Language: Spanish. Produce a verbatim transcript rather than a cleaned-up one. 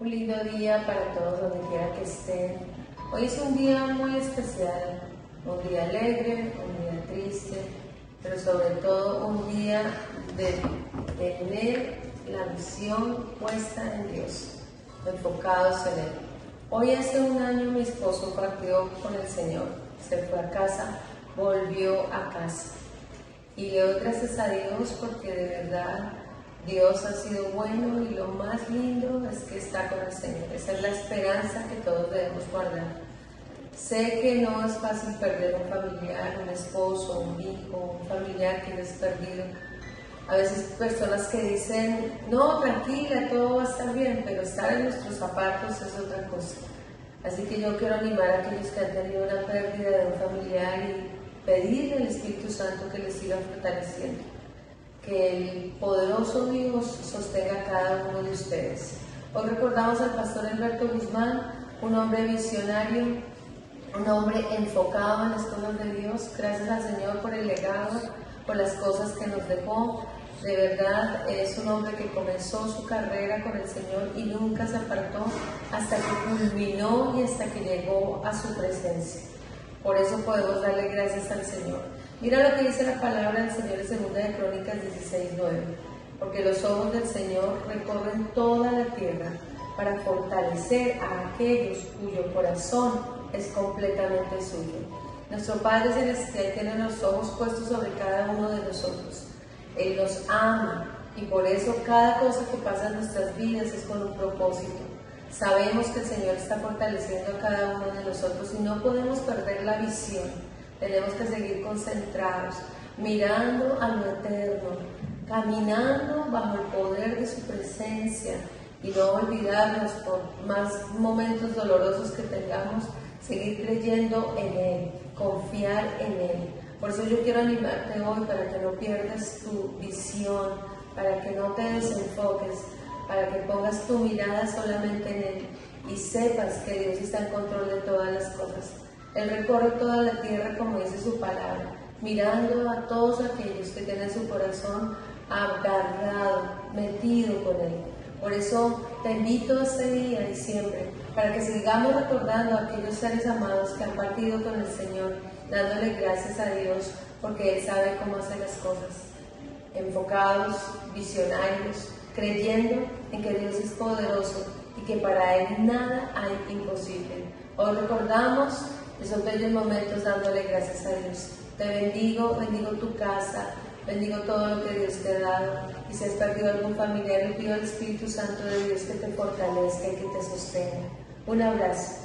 Un lindo día para todos donde quiera que estén. Hoy es un día muy especial, un día alegre, un día triste, pero sobre todo un día de tener la visión puesta en Dios, enfocados en Él. Hoy hace un año mi esposo partió con el Señor, se fue a casa, volvió a casa. Y le doy gracias a Dios porque de verdad Dios ha sido bueno y lo más lindo es que está con el Señor. Esa es la esperanza que todos debemos guardar. Sé que no es fácil perder un familiar, un esposo, un hijo, un familiar que es perdido. A veces personas que dicen, no, tranquila, todo va a estar bien, pero estar en nuestros zapatos es otra cosa. Así que yo quiero animar a aquellos que han tenido una pérdida de un familiar y pedirle al Espíritu Santo que les siga fortaleciendo. Que el poderoso Dios sostenga a cada uno de ustedes. Hoy recordamos al pastor Alberto Guzmán, un hombre visionario, un hombre enfocado en las cosas de Dios. Gracias al Señor por el legado, por las cosas que nos dejó. De verdad, es un hombre que comenzó su carrera con el Señor y nunca se apartó hasta que culminó y hasta que llegó a su presencia. Por eso podemos darle gracias al Señor. Mira lo que dice la palabra del Señor en segunda de Crónicas dieciséis, nueve. Porque los ojos del Señor recorren toda la tierra para fortalecer a aquellos cuyo corazón es completamente suyo. Nuestro Padre Celestial tiene los ojos puestos sobre cada uno de nosotros. Él nos ama y por eso cada cosa que pasa en nuestras vidas es con un propósito. Sabemos que el Señor está fortaleciendo a cada uno de nosotros y no podemos perder la visión. Tenemos que seguir concentrados, mirando a lo eterno, caminando bajo el poder de su presencia y no olvidarnos por más momentos dolorosos que tengamos, seguir creyendo en Él, confiar en Él. Por eso yo quiero animarte hoy para que no pierdas tu visión, para que no te desenfoques, para que pongas tu mirada solamente en Él y sepas que Dios está en control de todas las cosas. Él recorre toda la tierra, como dice su palabra, mirando a todos aquellos que tienen su corazón agarrado, metido con Él. Por eso te invito este día y siempre, para que sigamos recordando a aquellos seres amados que han partido con el Señor, dándole gracias a Dios, porque Él sabe cómo hacer las cosas. Enfocados, visionarios, creyendo en que Dios es poderoso y que para Él nada hay imposible. Hoy recordamos esos bellos momentos dándole gracias a Dios. Te bendigo, bendigo tu casa, bendigo todo lo que Dios te ha dado. Y si has perdido algún familiar, le pido al Espíritu Santo de Dios que te fortalezca y que te sostenga. Un abrazo.